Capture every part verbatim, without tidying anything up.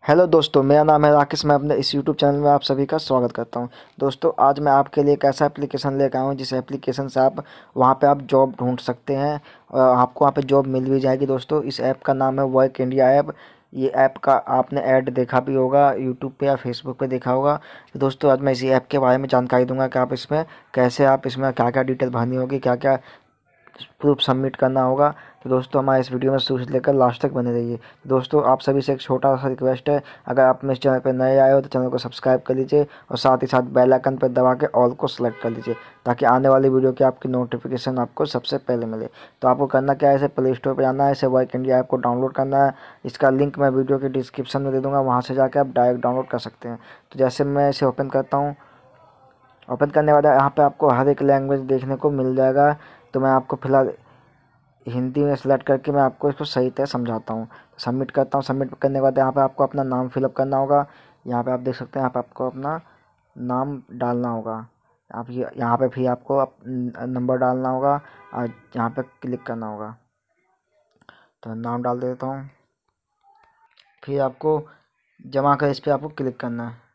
Hello दोस्तों, मेरा नाम है राकेश। मैं अपने इस यूट्यूब चैनल में आप सभी का स्वागत करता हूं। दोस्तों, आज मैं आपके लिए एक ऐसा एप्लीकेशन लेकर आया हूं जिस एप्लीकेशन से आप वहां पे आप जॉब ढूंढ सकते हैं और आपको वहां पे जॉब मिल भी जाएगी। दोस्तों, इस ऐप का नाम है वर्क इंडिया ऐप। ये ऐप का आपने ऐड देखा भी होगा, यूट्यूब पे या फेसबुक पे देखा होगा। तो दोस्तों, आज मैं इसी ऐप के बारे में जानकारी दूंगा कि आप इसमें कैसे, आप इसमें क्या क्या डिटेल भरनी होगी, क्या क्या प्रूफ सबमिट करना होगा। तो दोस्तों, हमारे इस वीडियो में शुरू से लेकर लास्ट तक बने रहिए। तो दोस्तों, आप सभी से एक छोटा सा रिक्वेस्ट है, अगर आप मेरे चैनल पर नए आए हो तो चैनल को सब्सक्राइब कर लीजिए और साथ ही साथ बेल आइकन पर दबा के ऑल को सेलेक्ट कर लीजिए ताकि आने वाली वीडियो की आपकी नोटिफिकेशन आपको सबसे पहले मिले। तो आपको करना क्या है, इसे प्ले स्टोर पर जाना है, इसे वर्क इंडिया ऐप को डाउनलोड करना है। इसका लिंक मैं वीडियो के डिस्क्रिप्शन में दे दूँगा, वहाँ से जाकर आप डायरेक्ट डाउनलोड कर सकते हैं। तो जैसे मैं इसे ओपन करता हूँ, ओपन करने के बाद यहाँ पे आपको हर एक लैंग्वेज देखने को मिल जाएगा। तो मैं आपको फिलहाल हिंदी में सेलेक्ट करके मैं आपको इसको सही तरह समझाता हूँ। तो सबमिट करता हूँ। सबमिट करने के बाद यहाँ पे आपको अपना नाम फिलअप करना होगा। यहाँ पे आप देख सकते हैं, यहाँ पे आपको अपना नाम डालना होगा। आप ये यहाँ पे फिर आपको अप, नंबर डालना होगा और यहाँ पे क्लिक करना होगा। तो मैं नाम डाल देता हूँ। फिर आपको जमा कर इस पर आपको क्लिक करना है।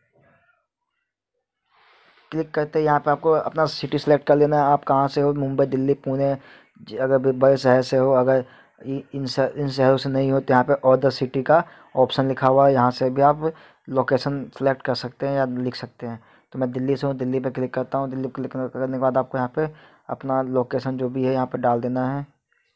क्लिक करते ही यहाँ पे आपको अपना सिटी सेलेक्ट कर लेना है। आप कहाँ से हो, मुंबई, दिल्ली, पुणे, अगर बड़े शहर से हो। अगर इन शहर इन शहरों से नहीं हो तो यहाँ पे अदर सिटी का ऑप्शन लिखा हुआ है, यहाँ से भी आप लोकेशन सेलेक्ट कर सकते हैं या लिख सकते हैं। तो मैं दिल्ली से हूँ, दिल्ली पे क्लिक करता हूँ। दिल्ली पे क्लिक करने के बाद आपको यहाँ पे अपना लोकेशन जो भी है यहाँ पे डाल देना है।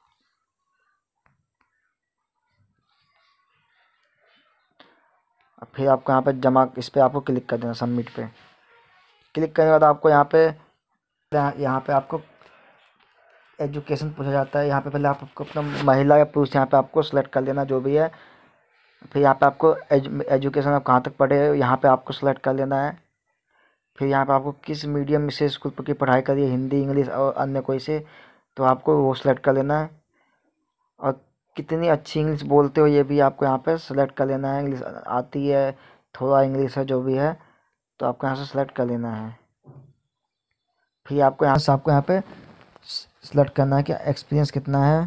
फिर आपको यहाँ पे जमा, इस पर आपको क्लिक कर देना, सबमिट पे क्लिक करने के बाद आपको यहाँ पे यहाँ पे आपको एजुकेशन पूछा जाता है। यहाँ पे पहले आप आपको अपना महिला या पुरुष यहाँ पे आपको सेलेक्ट कर लेना जो भी है। फिर यहाँ पे आपको एजु, एजुकेशन आप कहाँ तक पढ़े हो यहाँ पे आपको सेलेक्ट कर लेना है। फिर यहाँ पे आपको किस मीडियम से स्कूल की पढ़ाई करी है, हिंदी, इंग्लिश और अन्य कोई से, तो आपको वो सेलेक्ट कर लेना है। और कितनी अच्छी इंग्लिश बोलते हो ये भी आपको यहाँ पे सेलेक्ट कर लेना है। इंग्लिश आती है, थोड़ा इंग्लिश है जो भी है, तो आपको यहाँ से सेलेक्ट कर लेना है। फिर आपको यहाँ से आपको यहाँ पे सेलेक्ट करना है कि एक्सपीरियंस कितना है।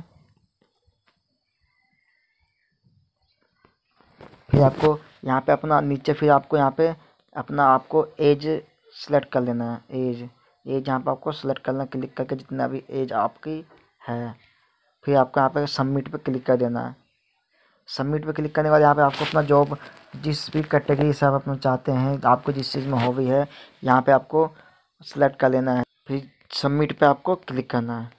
फिर आपको यहाँ पे अपना नीचे फिर आपको यहाँ पे अपना आपको एज सेलेक्ट कर लेना है। एज एज यहाँ पे आपको सेलेक्ट करना, क्लिक करके जितना भी एज आपकी है। फिर आपको यहाँ पे सबमिट पे क्लिक कर देना है। सबमिट पे क्लिक करने के बाद यहाँ पे आपको अपना जॉब जिस भी कैटेगरी से आप अपना चाहते हैं, आपको जिस चीज़ में हॉबी है, यहाँ पे आपको सेलेक्ट कर लेना है। फिर सबमिट पे आपको क्लिक करना है।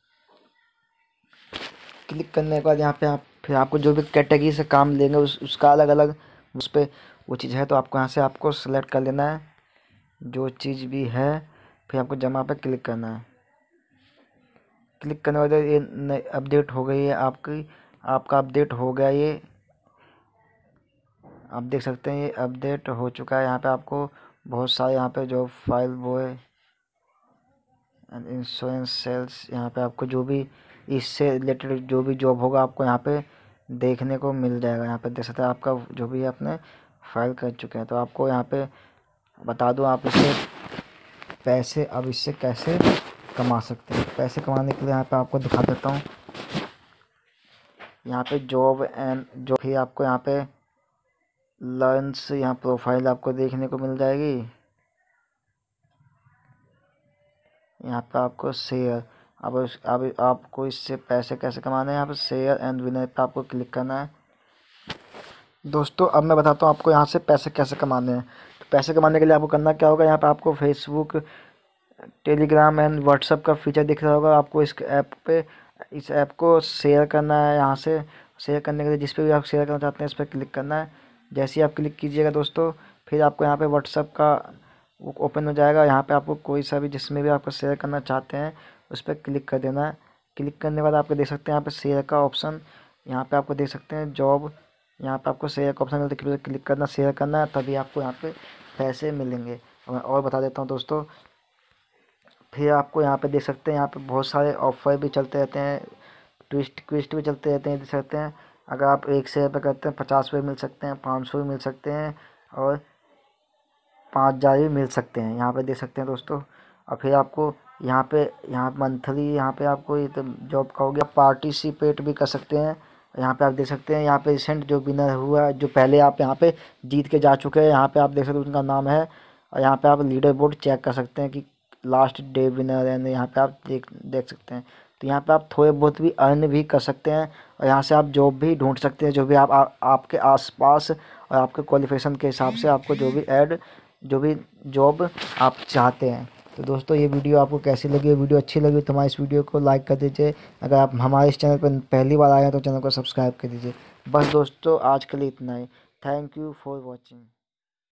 क्लिक करने के बाद यहाँ पे आप फिर आपको जो भी कैटेगरी से काम लेंगे उस उसका अलग अलग उस पर वो चीज़ है, तो आपको यहाँ से आपको सेलेक्ट कर लेना है जो चीज़ भी है। फिर आपको जमा पे क्लिक करना है। क्लिक करने के बाद ये अपडेट हो गई है आपकी, आपका अपडेट हो गया। ये आप देख सकते हैं, ये अपडेट हो चुका है। यहाँ पे आपको बहुत सारे यहाँ पे job file boy and insurance sales, यहाँ पे आपको जो भी इससे रिलेटेड जो भी जॉब होगा आपको यहाँ पे देखने को मिल जाएगा। यहाँ पे देख सकते हैं आपका जो भी है अपने फाइल कर चुके हैं। तो आपको यहाँ पे बता दूँ, आप इससे पैसे अब इससे कैसे कमा सकते हैं। पैसे कमाने के लिए यहाँ पे आपको दिखा देता हूँ। यहाँ पे जॉब एंड जो भी आपको यहाँ पे लर्न्स, यहाँ प्रोफाइल आपको देखने को मिल जाएगी। यहाँ पे आपको शेयर, अब अब आपको इससे पैसे कैसे कमाने हैं, यहाँ पे शेयर एंड विनर पे आपको क्लिक करना है। दोस्तों, अब मैं बताता हूँ आपको यहाँ से पैसे कैसे कमाने हैं। तो पैसे कमाने के लिए आपको करना क्या होगा, यहाँ पे आपको फेसबुक, टेलीग्राम एंड व्हाट्सअप का फीचर दिख रहा होगा। आपको इस ऐप पे इस ऐप को शेयर करना है। यहाँ से शेयर करने के लिए जिस पे भी आप शेयर करना चाहते हैं इस पर क्लिक करना है। जैसे ही आप क्लिक कीजिएगा दोस्तों, फिर आपको यहाँ पे व्हाट्सअप का वो ओपन हो जाएगा। यहाँ पे आपको कोई सा भी जिसमें भी आपको शेयर करना चाहते हैं उस पर क्लिक कर देना है। क्लिक करने के बाद आपको देख सकते हैं यहाँ पे शेयर का ऑप्शन, यहाँ पे आपको देख सकते हैं जॉब, यहाँ पे आपको शेयर का ऑप्शन मिलता है, क्लिक करना, शेयर करना है, तभी आपको यहाँ पे पैसे मिलेंगे। और मैं और बता देता हूँ दोस्तों, फिर आपको यहाँ पे देख सकते हैं यहाँ पे बहुत सारे ऑफर भी चलते रहते हैं, ट्विस्ट ट्विस्ट भी चलते रहते हैं, देख सकते हैं। अगर आप एक शेयर पे करते हैं पचास रुपये मिल सकते हैं, पाँच सौ भी मिल सकते हैं और पाँच हज़ार भी मिल सकते हैं। यहाँ पे देख सकते हैं दोस्तों। और फिर आपको यहाँ पे यहाँ मंथली यहाँ पे आपको ये तो जॉब का हो गया, पार्टिसिपेट भी कर सकते हैं। यहाँ पे आप देख सकते हैं, यहाँ पे रिसेंट जो विनर हुआ है, जो पहले आप यहाँ पे जीत के जा चुके हैं, यहाँ पे आप देख सकते हैं उनका नाम है। और यहाँ पे आप लीडर बोर्ड चेक कर सकते हैं कि लास्ट डे विनर है, यहाँ पे आप देख देख सकते हैं। तो यहाँ पे आप थोड़े बहुत भी अर्न भी कर सकते हैं और यहाँ से आप जॉब भी ढूंढ सकते हैं, जो भी आप आ, आपके आसपास और आपके क्वालिफिकेशन के हिसाब से आपको जो भी ऐड जो भी जॉब आप चाहते हैं। तो दोस्तों ये वीडियो आपको कैसी लगी? वीडियो अच्छी लगी तो हमारे इस वीडियो को लाइक कर दीजिए। अगर आप हमारे इस चैनल पर पहली बार आए हैं तो चैनल को सब्सक्राइब कर दीजिए। बस दोस्तों आज के लिए इतना ही। Thank you for watching.